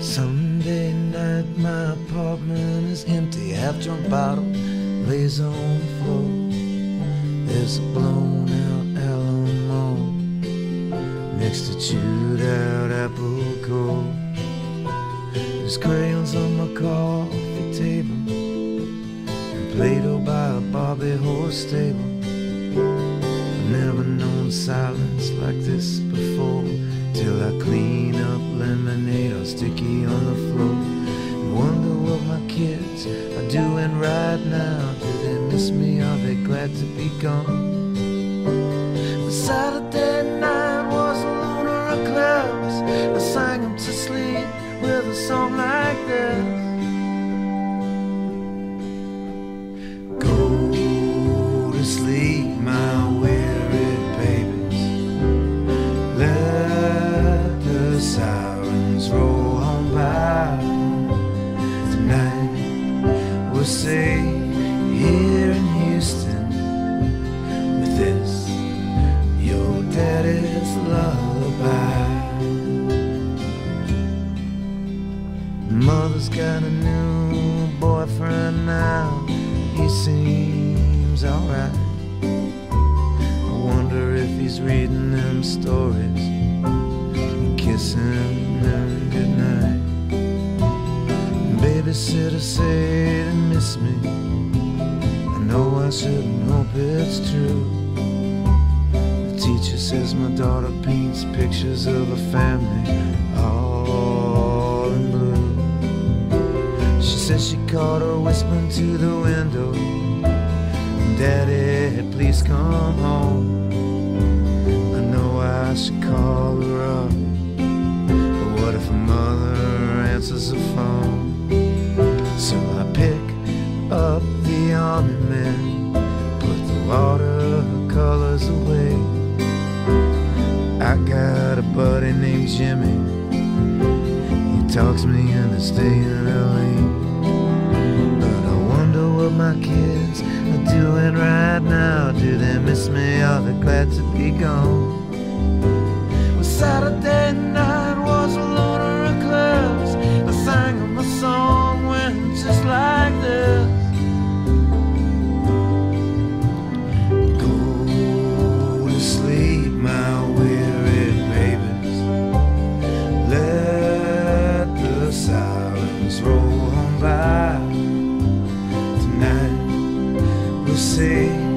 Sunday night, my apartment is empty. Half-drunk bottle lays on the floor. There's a blown-out Alamo next to chewed-out apple core. There's crayons on my coffee table and Play-Doh by a Barbie horse stable. I've never known silence like this before, till I clean up lemonade all sticky on the floor, and wonder what my kids are doing right now. Do they miss me? Are they glad to be gone? The Saturday night was a lunar eclipse. I sang them to sleep with a song like this. Go to sleep, my weary babies. Let the sirens roll on by. Tonight we'll safe here in Houston with this, your daddy's lullaby. Mother's got a new boyfriend now. He seems alright. I wonder if he's reading them stories and kissing them goodnight. Babysitter said they miss me. I know I shouldn't hope it's true. The teacher says my daughter paints pictures of a family all in blue. She says she caught her whispering to the window, Daddy, please come home. I know I should call her up, but what if her mother answers the phone? So I pick up the army men, put the watercolors away. I got a buddy named Jimmy, he talks me into staying LA. But I wonder what my kids are doing right now. Do they miss me? Are they glad to be gone? Well, Saturday night was a lunar eclipse. I sang them a song went just like this. Go to sleep, my weary babies. Let the sirens roll on by. Tonight we'll say